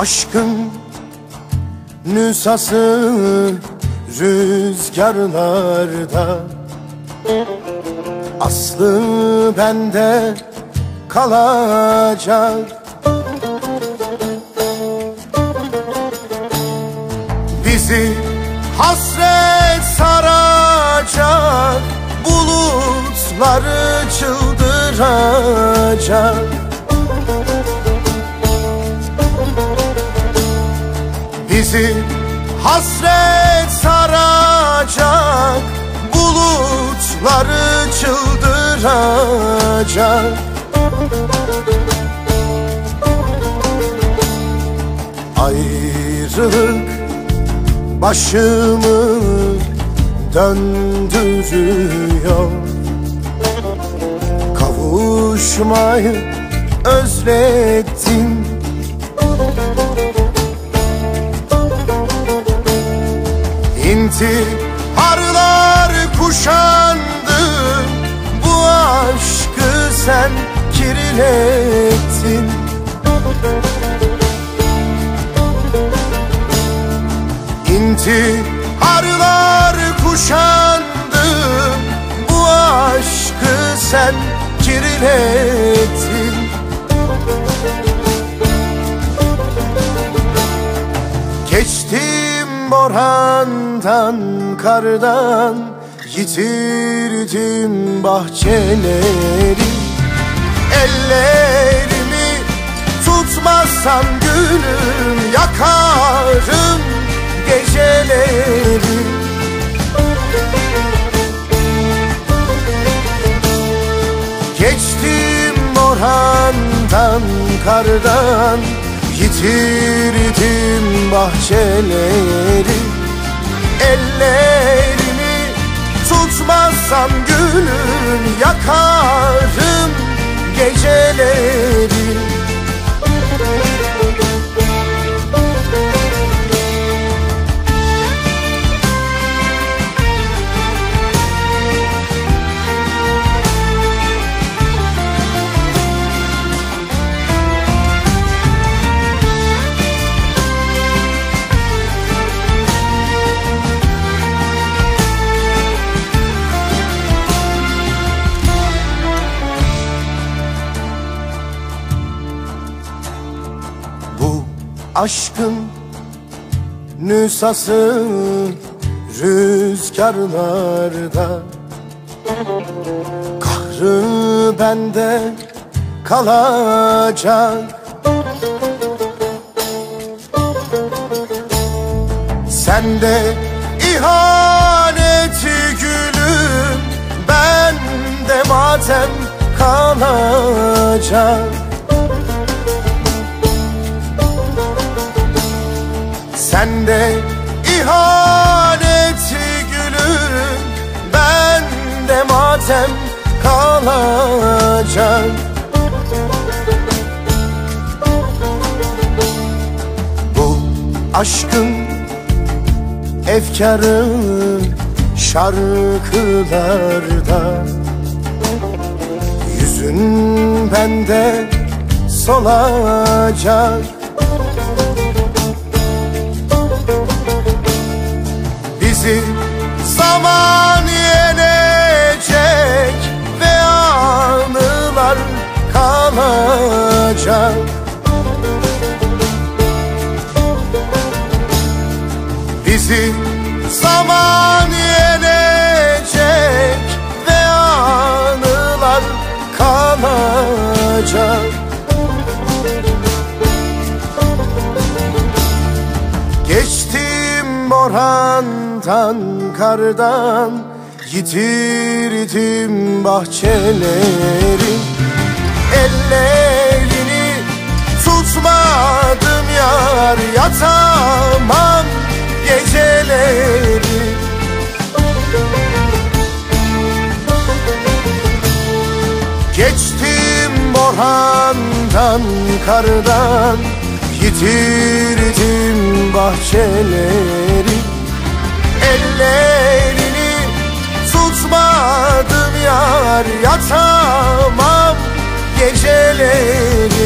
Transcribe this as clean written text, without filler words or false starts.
aşkın nüshası rüzgarlarda, aslı bende kalacak. Bizi hasret saracak, bulutları çıldıracak. Bizi hasret saracak, bulutları çıldıracak. Ayrılık başımı döndürüyor, kavuşmayı özledim. İntiharlar kuşandı, bu aşkı sen kirlettin. İntiharlar kuşandı, bu aşkı sen kirlettin. Geçtim borandan, kardan, yitirdim bahçeleri. Ellerimi tutmazsam gülüm, yakarım geceleri. Geçtim borandan, kardan, yitirdim bahçeleri. Ellerimi tutmazsam gülüm, yakarım geceleri. Aşkın nüshası rüzgarlarda, kahrı bende kalacak. Sende ihaneti gülüm, bende matem kalacak. Sende ihaneti gülüm, bende matem kalacak. Bu aşkın efkarı şarkılarda, yüzün bende solacak. Bizi zaman yenecek ve anılar kalacak. Bizi zaman yenecek ve anılar kalacak. Geçtim borandan, kardan, yitirdim bahçeleri. Ellerini tutmadım yar, yatamam geceleri. Geçtim borandan, kardan, yitirdim bahçeleri. Ellerini tutmadım yar, yatamam geceleri.